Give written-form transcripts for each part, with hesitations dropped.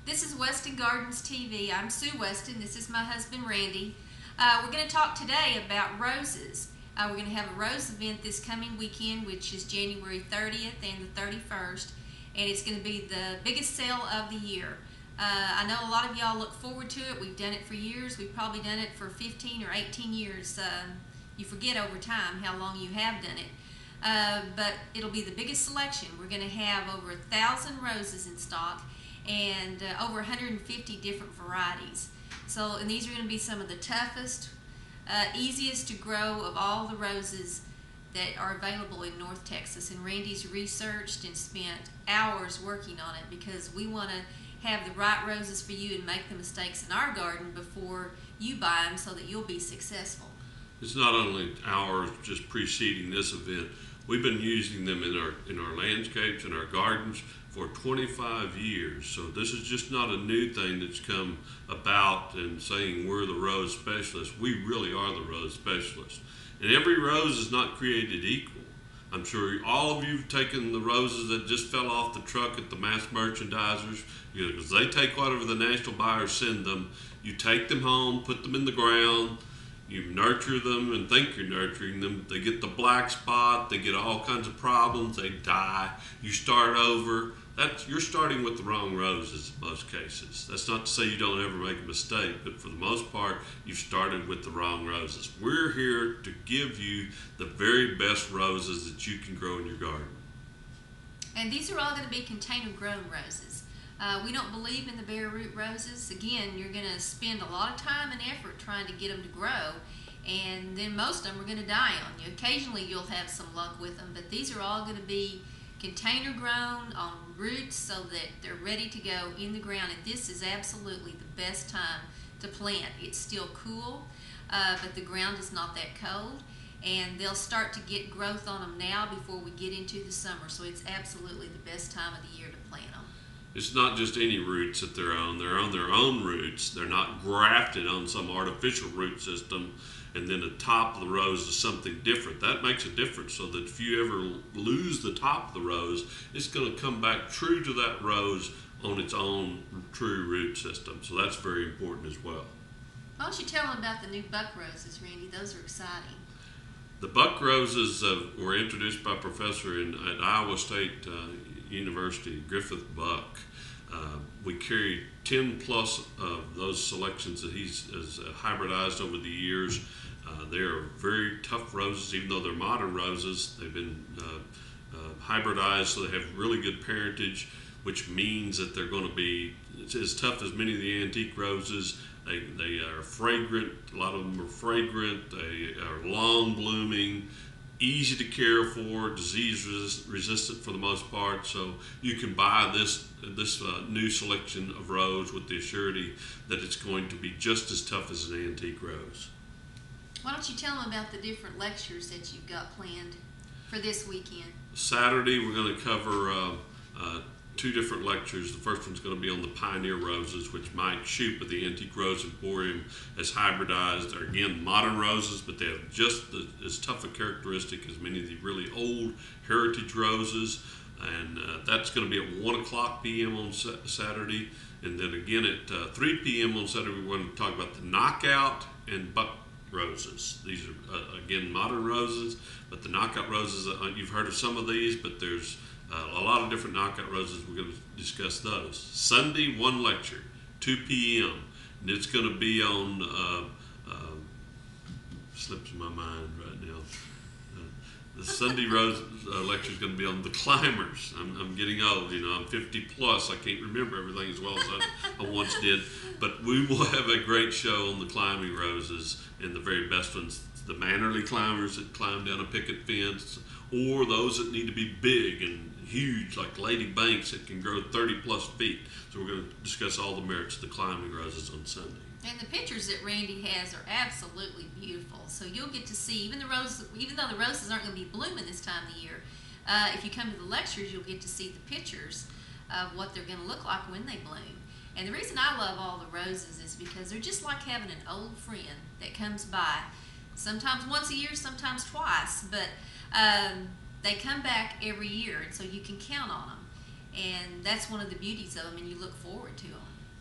This is Weston Gardens TV. I'm Sue Weston. This is my husband Randy. We're going to talk today about roses. We're going to have a rose event this coming weekend, which is January 30th and the 31st, and it's going to be the biggest sale of the year. I know a lot of y'all look forward to it. We've done it for years. We've probably done it for 15 or 18 years. You forget over time how long you have done it. But it'll be the biggest selection. We're going to have over 1,000 roses in stock and over 150 different varieties. So, and these are going to be some of the toughest, easiest to grow of all the roses that are available in North Texas. And Randy's researched and spent hours working on it because we want to have the right roses for you and make the mistakes in our garden before you buy them so that you'll be successful. It's not only ours just preceding this event. We've been using them in our landscapes and our gardens for 25 years. So this is just not a new thing that's come about and saying we're the rose specialists. We really are the rose specialists. And every rose is not created equal. I'm sure all of you have taken the roses that just fell off the truck at the mass merchandisers, because they take whatever the national buyers send them. You take them home, put them in the ground, you nurture them and think you're nurturing them. They get the black spot, they get all kinds of problems, they die. You start over. You're starting with the wrong roses in most cases. That's not to say you don't ever make a mistake, but for the most part, you've started with the wrong roses. We're here to give you the very best roses that you can grow in your garden. And these are all going to be container grown roses. We don't believe in the bare root roses. Again, you're going to spend a lot of time and effort trying to get them to grow, and then most of them are going to die on you. Occasionally you'll have some luck with them, but these are all going to be container grown on roots so that they're ready to go in the ground. And this is absolutely the best time to plant. It's still cool, but the ground is not that cold, and they'll start to get growth on them now before we get into the summer. So it's absolutely the best time of the year to plant them. It's not just any roots that they're on their own roots. They're not grafted on some artificial root system and then the top of the rose is something different. That makes a difference, so that if you ever lose the top of the rose, it's going to come back true to that rose on its own true root system. So that's very important as well. Why don't you tell them about the new buck roses, Randy? Those are exciting. The buck roses were introduced by a professor at Iowa State University, Griffith Buck. We carry 10 plus of those selections that he's has hybridized over the years. They are very tough roses, even though they're modern roses. They've been hybridized, so they have really good parentage, which means that they're going to be as tough as many of the antique roses. They are fragrant. A lot of them are fragrant. They are long blooming, easy to care for, disease resistant for the most part. So you can buy this new selection of rose with the assurity that it's going to be just as tough as an antique rose. Why don't you tell them about the different lectures that you've got planned for this weekend? Saturday we're going to cover two different lectures. The first one's going to be on the pioneer roses, which Mike Shoup of the Antique Rose Emporium has hybridized. They're again modern roses, but they have just as tough a characteristic as many of the really old heritage roses. And that's going to be at 1 o'clock p.m. on Saturday. And then again at 3 p.m. on Saturday, we're going to talk about the knockout and buck roses. These are, again, modern roses, but the knockout roses, you've heard of some of these, but there's a lot of different knockout roses. We're going to discuss those. Sunday, one lecture, 2 p.m. And it's going to be on, slips my mind right now. The Sunday rose lecture is going to be on the climbers. I'm getting old, you know, I'm 50 plus. I can't remember everything as well as I once did. But we will have a great show on the climbing roses, and the very best ones, the mannerly climbers that climb down a picket fence, or those that need to be big and huge, like Lady Banks that can grow 30 plus feet. So we're going to discuss all the merits of the climbing roses on Sunday. And the pictures that Randy has are absolutely beautiful. So you'll get to see, even though the roses aren't going to be blooming this time of the year, if you come to the lectures, you'll get to see the pictures of what they're going to look like when they bloom. And the reason I love all the roses is because they're just like having an old friend that comes by, sometimes once a year, sometimes twice, but they come back every year, and so you can count on them. And that's one of the beauties of them, and you look forward to them.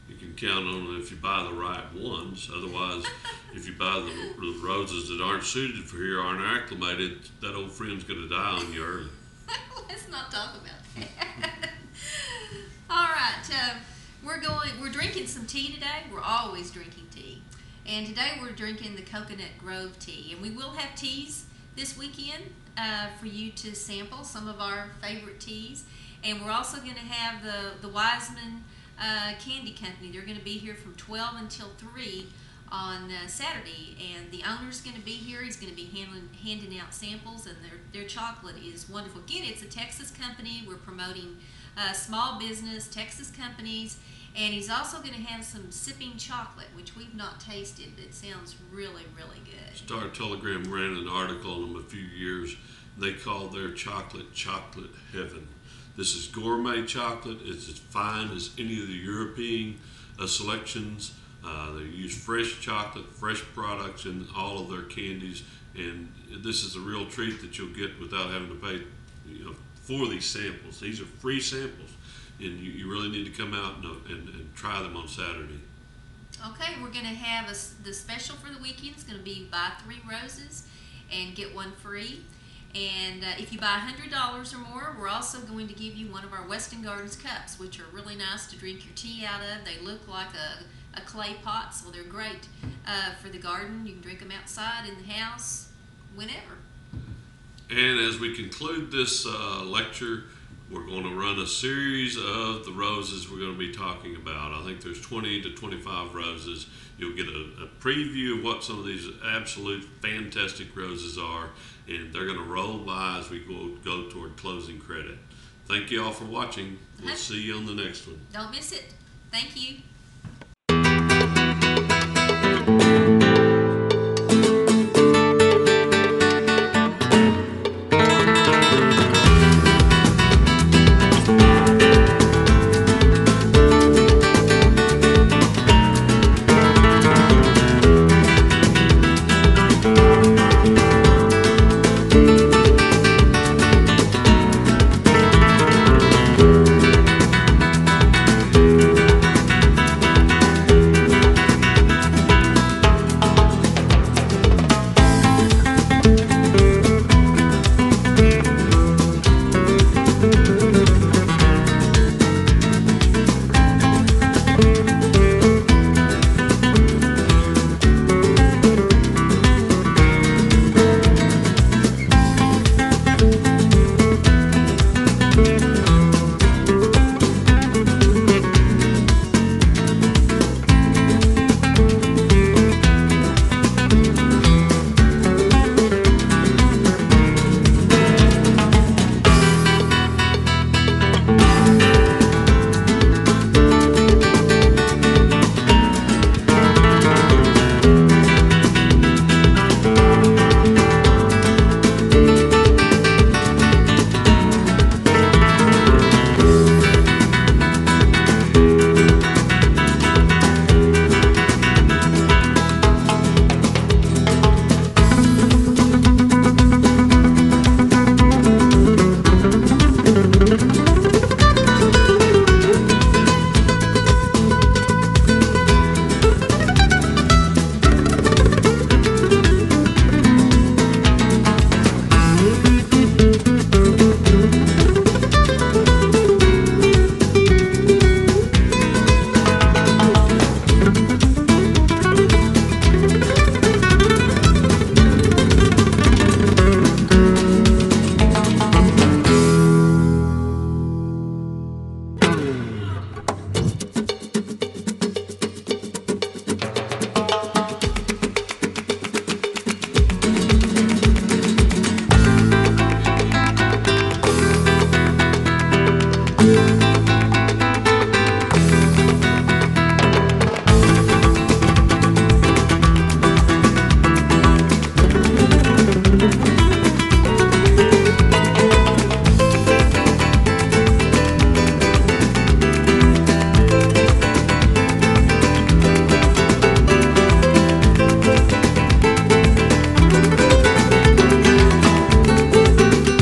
You can count on it if you buy the right ones. Otherwise, if you buy the roses that aren't suited for here, aren't acclimated, that old friend's going to die on you early. Let's not talk about that. All right, we're drinking some tea today. We're always drinking tea. And today we're drinking the Coconut Grove tea. And we will have teas this weekend for you to sample some of our favorite teas. And we're also going to have the Wiseman Candy Company. They're going to be here from 12 until 3 on Saturday. And the owner's going to be here. He's going to be handing out samples. And their chocolate is wonderful. Again, it's a Texas company. We're promoting small business, Texas companies. And he's also going to have some sipping chocolate, which we've not tasted, but it sounds really, really good. Star Telegram ran an article on them a few years. They call their chocolate heaven. This is gourmet chocolate. It's as fine as any of the European selections. They use fresh chocolate, fresh products in all of their candies, and this is a real treat that you'll get without having to pay, for these samples. These are free samples. And you really need to come out and try them on Saturday. Okay, we're going to have the special for the weekend. It's going to be buy 3 roses and get 1 free. And if you buy $100 or more, we're also going to give you one of our Weston Gardens cups, which are really nice to drink your tea out of. They look like a clay pot, so they're great for the garden. You can drink them outside, in the house, whenever. And as we conclude this lecture, we're going to run a series of the roses we're going to be talking about. I think there's 20 to 25 roses. You'll get a preview of what some of these absolute fantastic roses are, and they're going to roll by as we go toward closing credit. Thank you all for watching. We'll see you on the next one. Don't miss it. Thank you.